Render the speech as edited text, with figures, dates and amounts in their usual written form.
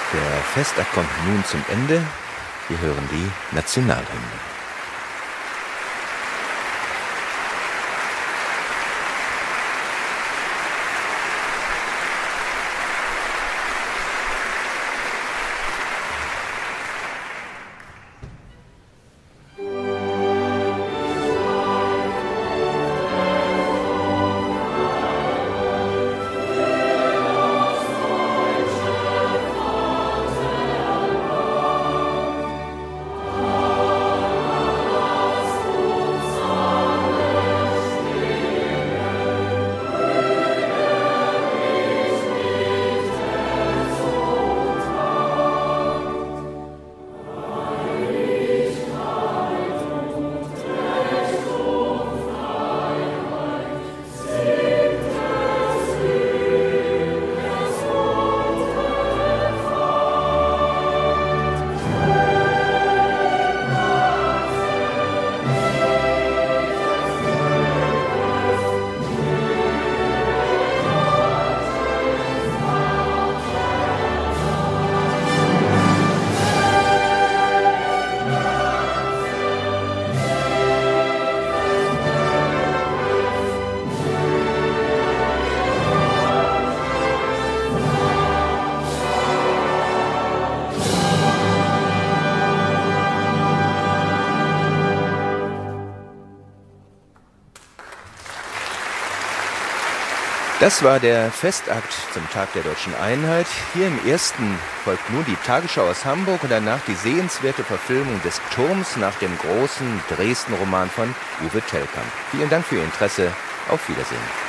Der Festakt kommt nun zum Ende. Wir hören die Nationalhymne. Das war der Festakt zum Tag der Deutschen Einheit. Hier im ersten folgt nun die Tagesschau aus Hamburg und danach die sehenswerte Verfilmung des Turms nach dem großen Dresden-Roman von Uwe Tellkamp. Vielen Dank für Ihr Interesse. Auf Wiedersehen.